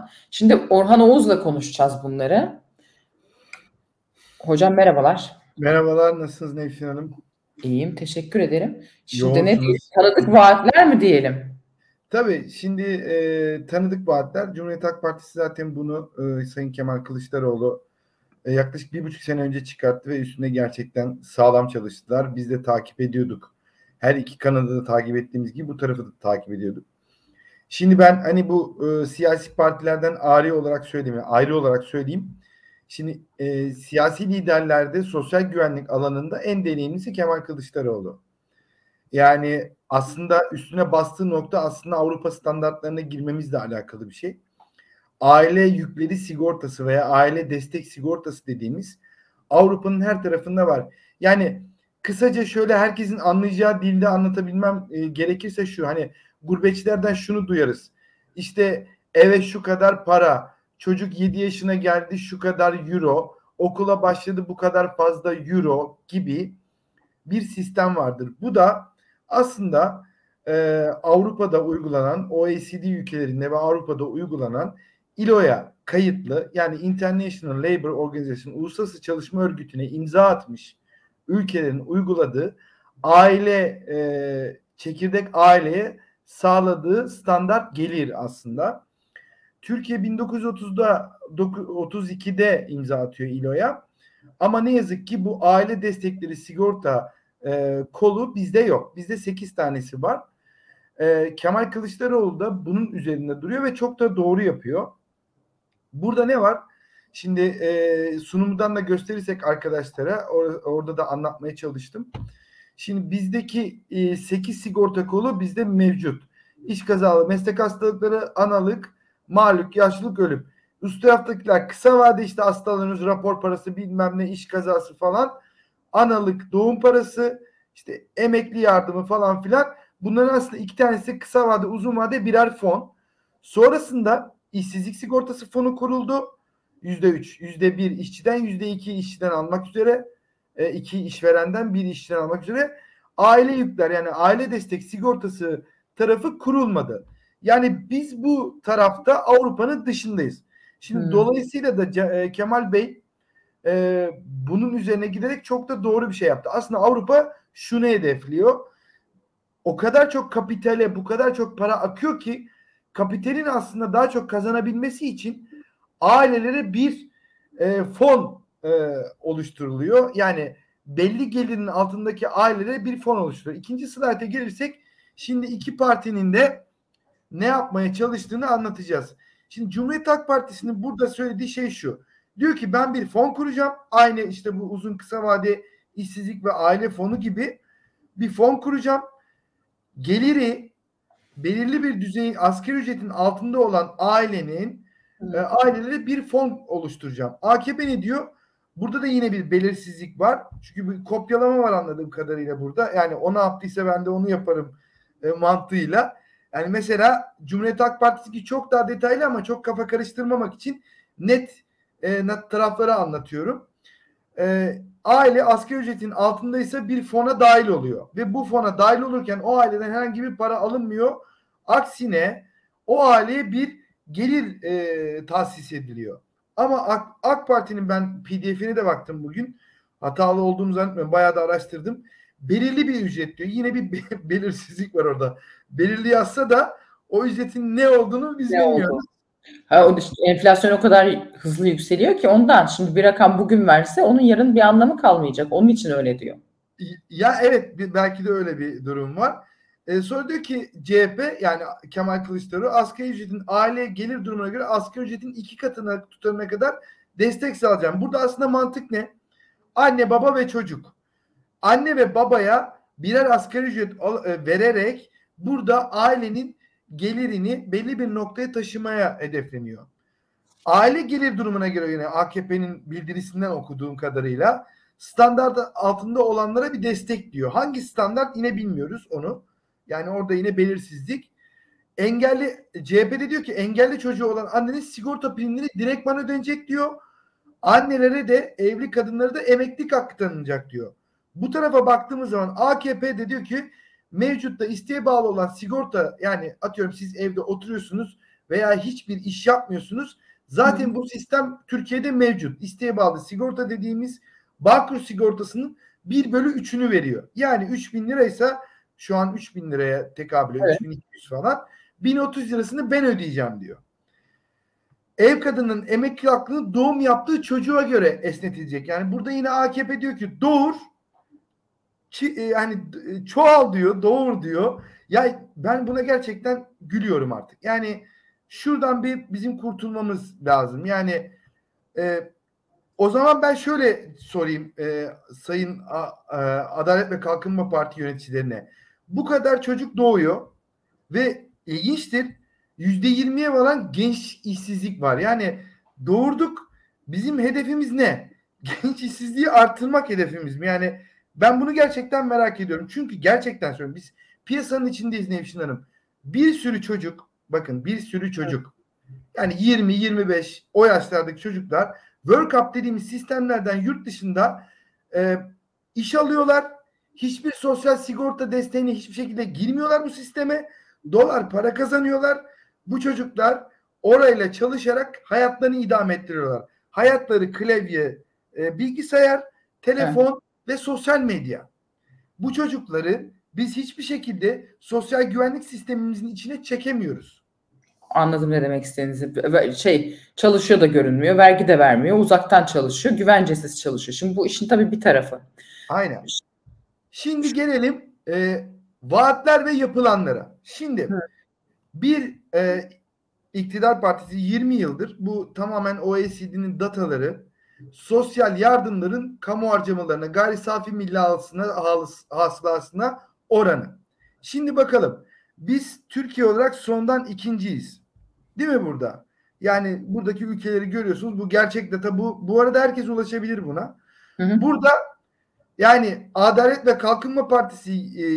Orhan. Şimdi Orhan Oğuz'la konuşacağız bunları. Hocam merhabalar. Merhabalar, nasılsınız Nevşin Hanım? İyiyim, teşekkür ederim. Şimdi ne diyelim? Yoğunsunuz. Tanıdık vaatler mi diyelim? Tabii şimdi tanıdık vaatler. Cumhuriyet Halk Partisi zaten bunu Sayın Kemal Kılıçdaroğlu yaklaşık 1,5 sene önce çıkarttı ve üstünde gerçekten sağlam çalıştılar. Biz de takip ediyorduk. Her iki kanadı da takip ettiğimiz gibi bu tarafı da takip ediyorduk. Şimdi ben hani bu siyasi partilerden ayrı olarak söyleyeyim. Şimdi siyasi liderlerde sosyal güvenlik alanında en deneyimlisi Kemal Kılıçdaroğlu. Yani aslında üstüne bastığı nokta aslında Avrupa standartlarına girmemizle alakalı bir şey. Aile yükleri sigortası veya aile destek sigortası dediğimiz Avrupa'nın her tarafında var. Yani kısaca şöyle herkesin anlayacağı dilde anlatabilmem gerekirse şu, hani gurbetçilerden şunu duyarız. İşte eve şu kadar para, çocuk 7 yaşına geldi şu kadar euro, okula başladı bu kadar fazla euro gibi bir sistem vardır. Bu da aslında Avrupa'da uygulanan, OECD ülkelerinde ve Avrupa'da uygulanan ILO'ya kayıtlı, yani International Labour Organization, Uluslararası Çalışma Örgütü'ne imza atmış ülkelerin uyguladığı çekirdek aileye sağladığı standart gelir aslında. Türkiye 1932'de imza atıyor ILO'ya. Ama ne yazık ki bu aile destekleri sigorta kolu bizde yok. Bizde 8 tanesi var. Kemal Kılıçdaroğlu da bunun üzerinde duruyor ve çok da doğru yapıyor. Burada ne var? Şimdi sunumdan da gösterirsek arkadaşlara orada da anlatmaya çalıştım. Şimdi bizdeki 8 sigorta kolu bizde mevcut. İş kazalı, meslek hastalıkları, analık, maluk, yaşlılık, ölüm. Üst taraftakiler kısa vade, işte hastalanıyoruz, rapor parası, bilmem ne, iş kazası falan. Analık, doğum parası, işte emekli yardımı falan filan. Bunların aslında 2 tanesi kısa vade, uzun vade birer fon. Sonrasında işsizlik sigortası fonu kuruldu. %3, %1 işçiden, %2 işçiden almak üzere, 2 işverenden, 1 işçiden almak üzere. Aile yükler, yani aile destek sigortası tarafı kurulmadı. Yani biz bu tarafta Avrupa'nın dışındayız. Şimdi dolayısıyla da Kemal Bey bunun üzerine giderek çok da doğru bir şey yaptı. Aslında Avrupa şunu hedefliyor. O kadar çok kapitale bu kadar çok para akıyor ki kapitalin aslında daha çok kazanabilmesi için ailelere bir fon oluşturuluyor. Yani belli gelirin altındaki ailelere bir fon oluşturuyor. İkinci slayta gelirsek, şimdi iki partinin de ne yapmaya çalıştığını anlatacağız. Şimdi Cumhuriyet Halk Partisi'nin burada söylediği şey şu. Diyor ki ben bir fon kuracağım. Aynı işte bu uzun kısa vade işsizlik ve aile fonu gibi bir fon kuracağım. Geliri belirli bir düzeyin, asgari ücretin altında olan ailelere bir fon oluşturacağım. AKP ne diyor? Burada da yine bir belirsizlik var. Çünkü bir kopyalama var anladığım kadarıyla burada. Yani o ne yaptıysa ben de onu yaparım mantığıyla. Yani mesela Cumhuriyet Halk Partisi çok daha detaylı ama çok kafa karıştırmamak için net tarafları anlatıyorum. Aile asgari ücretin altındaysa bir fona dahil oluyor. Ve bu fona dahil olurken o aileden herhangi bir para alınmıyor. Aksine o aileye bir gelir tahsis ediliyor. Ama AK Parti'nin, ben PDF'ine de baktım bugün. Hatalı olduğunu zannetmiyorum. Bayağı da araştırdım. Belirli bir ücret diyor. Yine bir belirsizlik var orada. Belirli yazsa da o ücretin ne olduğunu biz bilmiyoruz. Enflasyon o kadar hızlı yükseliyor ki ondan. Şimdi bir rakam bugün verse onun yarın bir anlamı kalmayacak. Onun için öyle diyor. Ya evet, belki de öyle bir durum var. Sonra diyor ki CHP, yani Kemal Kılıçdaroğlu, asgari ücretin aile gelir durumuna göre asgari ücretin 2 katına tutarına kadar destek sağlayacağım. Burada aslında mantık ne? Anne, baba ve çocuk. Anne ve babaya birer asgari ücret vererek burada ailenin gelirini belli bir noktaya taşımaya hedefleniyor. Aile gelir durumuna göre, yine AKP'nin bildirisinden okuduğum kadarıyla standart altında olanlara bir destek diyor. Hangi standart yine bilmiyoruz onu. Yani orada yine belirsizlik. CHP'de diyor ki engelli çocuğu olan annenin sigorta primleri direktman ödenecek diyor. Annelere de, evli kadınlara da emeklilik hakkı tanınacak diyor. Bu tarafa baktığımız zaman AKP de diyor ki mevcutta isteğe bağlı olan sigorta, yani atıyorum siz evde oturuyorsunuz, veya hiçbir iş yapmıyorsunuz. Zaten bu sistem Türkiye'de mevcut. İsteğe bağlı sigorta dediğimiz Bağkur sigortasının 1/3'ünü veriyor. Yani 3.000 liraysa şu an 3.000 liraya tekabül ediyor. Evet. 3.200 falan. 1.030 lirasını ben ödeyeceğim diyor. Ev kadının emekli hakkını doğum yaptığı çocuğa göre esnetilecek. Yani burada yine AKP diyor ki doğur, yani çoğal diyor, doğur diyor. Ya ben buna gerçekten gülüyorum artık. Yani şuradan bizim kurtulmamız lazım. Yani o zaman ben şöyle sorayım Sayın Adalet ve Kalkınma Parti yöneticilerine. Bu kadar çocuk doğuyor ve ilginçtir, %20'ye varan genç işsizlik var. Yani doğurduk, bizim hedefimiz ne? Genç işsizliği artırmak hedefimiz mi? Yani ben bunu gerçekten merak ediyorum. Çünkü gerçekten söylüyorum, biz piyasanın içindeyiz Nevşin Hanım. Bir sürü çocuk, bakın bir sürü çocuk, yani 20-25 o yaşlardaki çocuklar World Cup dediğimiz sistemlerden yurt dışında iş alıyorlar. Hiçbir sosyal sigorta desteğine hiçbir şekilde girmiyorlar bu sisteme. Dolar para kazanıyorlar. Bu çocuklar orayla çalışarak hayatlarını idame ettiriyorlar. Hayatları klavye, bilgisayar, telefon ve sosyal medya. Bu çocukları biz hiçbir şekilde sosyal güvenlik sistemimizin içine çekemiyoruz. Anladım ne demek istediğinizi. Çalışıyor da görünmüyor, vergi de vermiyor, uzaktan çalışıyor, güvencesiz çalışıyor. Şimdi bu işin tabii bir tarafı. Aynen. Şimdi gelelim vaatler ve yapılanlara. Şimdi bir iktidar partisi 20 yıldır, bu tamamen OECD'nin dataları, sosyal yardımların kamu harcamalarına, gayri safi milli hasılasına oranı. Şimdi bakalım, biz Türkiye olarak sondan ikinciyiz. Değil mi burada? Yani buradaki ülkeleri görüyorsunuz. Bu gerçek data bu. Bu arada herkes ulaşabilir buna. Burada yani Adalet ve Kalkınma Partisi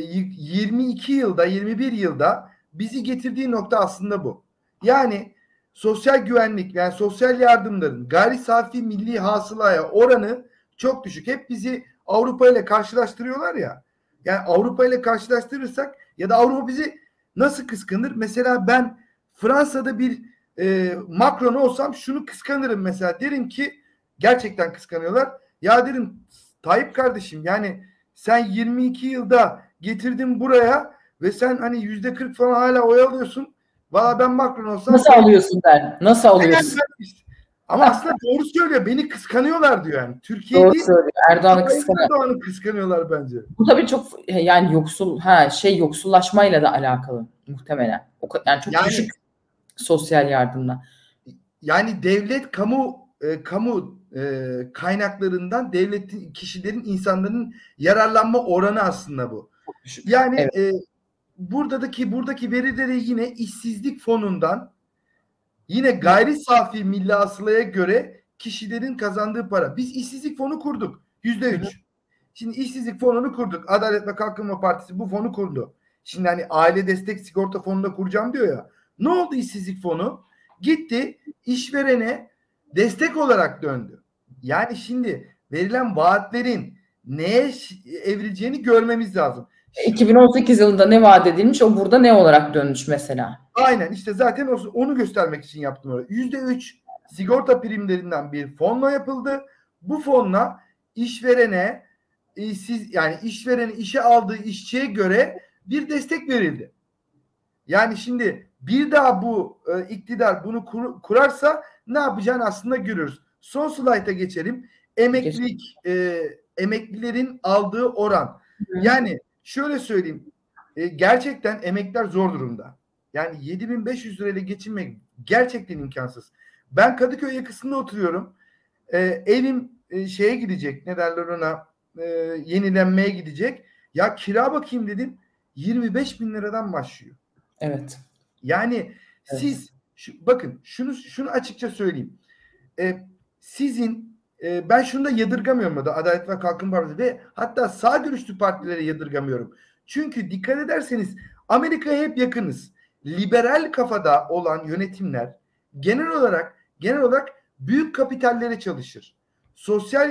22 yılda, 21 yılda bizi getirdiği nokta aslında bu. Yani sosyal güvenlik, yani sosyal yardımların gayri safi milli hasılaya oranı çok düşük. Hep bizi Avrupa ile karşılaştırıyorlar ya. Yani Avrupa ile karşılaştırırsak ya da Avrupa bizi nasıl kıskanır? Mesela ben Fransa'da bir Macron olsam şunu kıskanırım mesela. Derim ki gerçekten kıskanıyorlar. Ya derim Tayyip kardeşim, yani sen 22 yılda getirdin buraya ve sen hani %40 falan hala oy alıyorsun. Valla ben Macron olsam nasıl alıyorsun der. Nasıl alıyorsun? Ama aslında doğru söylüyor. Beni kıskanıyorlar diyor yani. Türkiye Doğru değil, söylüyor. Erdoğan'ı kıskanıyor. Erdoğan'ı kıskanıyorlar bence. Bu tabii çok yani yoksullaşmayla da alakalı muhtemelen. Yani çok düşük sosyal yardımla. Yani devlet kamu kaynaklarından devletin, kişilerin, insanların yararlanma oranı aslında bu. Çok düşük. Yani buradaki verileri yine işsizlik fonundan, yine gayri safi milli hasılaya göre kişilerin kazandığı para. Biz işsizlik fonu kurduk. %3. Şimdi işsizlik fonunu kurduk. Adalet ve Kalkınma Partisi bu fonu kurdu. Şimdi hani aile destek sigorta fonunu kuracağım diyor ya. Ne oldu işsizlik fonu? Gitti işverene destek olarak döndü. Yani şimdi verilen vaatlerin neye evrileceğini görmemiz lazım. 2018 yılında ne vaat edilmiş, o burada ne olarak dönmüş mesela? Aynen, işte zaten onu göstermek için yaptım orada. %3 sigorta primlerinden bir fonla yapıldı. Bu fonla işverene, yani işverenin işe aldığı işçiye göre bir destek verildi. Yani şimdi bir daha bu iktidar bunu kurarsa ne yapacağını aslında görüyoruz. Son slayta geçelim. Emeklilerin aldığı oran. Yani şöyle söyleyeyim. Gerçekten emekliler zor durumda. Yani 7.500 lirayla geçinmek gerçekten imkansız. Ben Kadıköy yakasında oturuyorum. Evim şeye gidecek. Ne derler ona? Yenilenmeye gidecek. Ya kira bakayım dedim. 25.000 liradan başlıyor. Evet. Yani siz bakın şunu açıkça söyleyeyim. Sizin ben şunu da yadırgamıyorum da Adalet ve Kalkınma Partisi ve hatta sağ görüşlü partilere yadırgamıyorum. Çünkü dikkat ederseniz Amerika'ya hep yakınız. Liberal kafada olan yönetimler genel olarak büyük kapitallere çalışır. Sosyal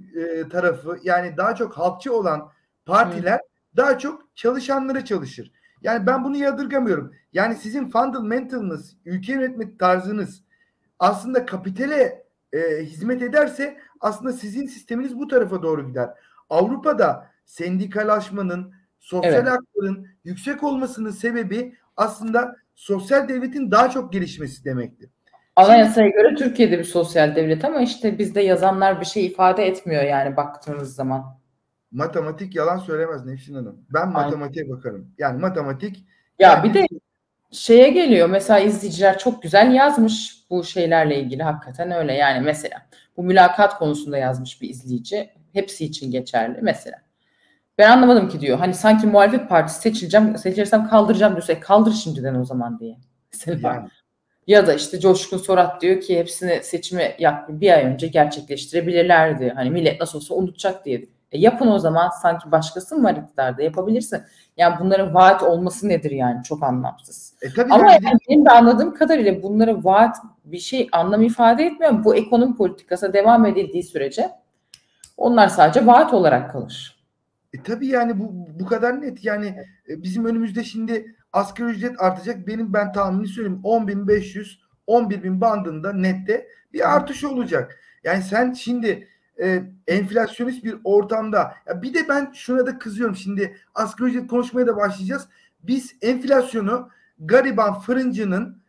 tarafı, yani daha çok halkçı olan partiler daha çok çalışanlara çalışır. Yani ben bunu yadırgamıyorum. Yani sizin fundamental'ınız, ülke yönetme tarzınız aslında kapitale hizmet ederse aslında sizin sisteminiz bu tarafa doğru gider. Avrupa'da sendikalaşmanın, sosyal Evet. hakların yüksek olmasının sebebi aslında sosyal devletin daha çok gelişmesi demektir. Şimdi Anayasaya göre Türkiye'de bir sosyal devlet ama işte bizde yazanlar bir şey ifade etmiyor yani baktığınız zaman. matematik yalan söylemez Nevşin Hanım. Ben Aynen. matematiğe bakarım. Yani matematik Ya bir de kendisi. şeye geliyor mesela izleyiciler çok güzel yazmış bu şeylerle ilgili hakikaten öyle yani mesela bu mülakat konusunda yazmış bir izleyici hepsi için geçerli mesela. Ben anlamadım ki diyor hani sanki muhalefet partisi seçilirsem kaldıracağım diyorsa kaldır şimdiden o zaman diye. Mesela. Yani Ya da işte Coşkun Sorat diyor ki hepsini seçimi bir ay önce gerçekleştirebilirlerdi. Hani millet nasıl olsa unutacak diye. Yapın o zaman sanki başkası mı var iktidarda yapabilirsin. Yani bunların vaat olması nedir yani çok anlamsız. tabii Ama yani bir de yani benim de anladığım kadarıyla bunlara vaat bir şey anlam ifade etmiyor. Bu ekonomi politikası devam edildiği sürece onlar sadece vaat olarak kalır. tabii yani bu kadar net. Yani bizim önümüzde şimdi asgari ücret artacak. Ben tahmini söyleyeyim 10.500 11.000 bandında nette bir artış olacak. Yani sen şimdi enflasyonist bir ortamda ya bir de ben şuna da kızıyorum. Şimdi asgari ücret konuşmaya da başlayacağız. Biz enflasyonu gariban fırıncının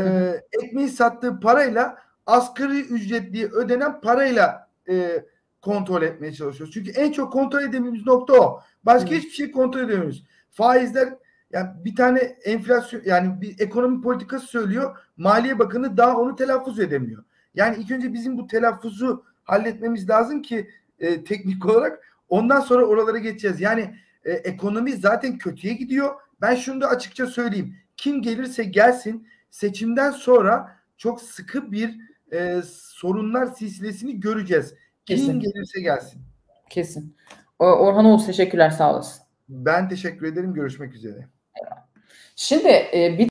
ekmeği sattığı parayla asgari ücretliye ödenen parayla kontrol etmeye çalışıyoruz. Çünkü en çok kontrol edemediğimiz nokta o. Başka hiçbir şey kontrol edemiyoruz. Faizler yani bir tane enflasyon yani bir ekonomi politikası söylüyor. Maliye Bakanı daha onu telaffuz edemiyor. Yani ilk önce bizim bu telaffuzu halletmemiz lazım ki teknik olarak ondan sonra oralara geçeceğiz. Yani ekonomi zaten kötüye gidiyor. Ben şunu da açıkça söyleyeyim. Kim gelirse gelsin seçimden sonra çok sıkı bir sorunlar silsilesini göreceğiz. Kim Kesin. gelirse gelsin. Kesin. Orhan Oğuz teşekkürler sağ olasın. Ben teşekkür ederim. Görüşmek üzere. Şimdi bir